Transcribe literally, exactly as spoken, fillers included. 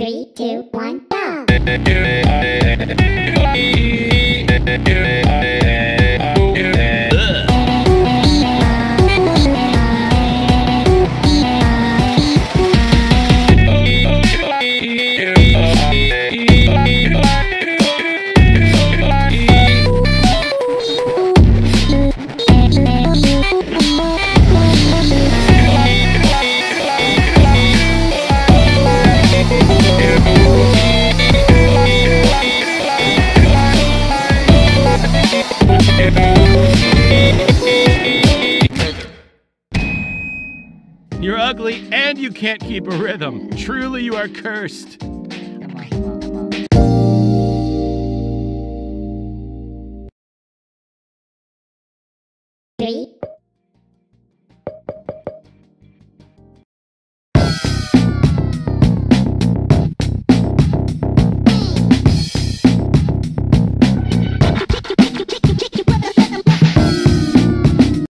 Three, two, one, go! You're ugly and you can't keep a rhythm. Truly, you are cursed.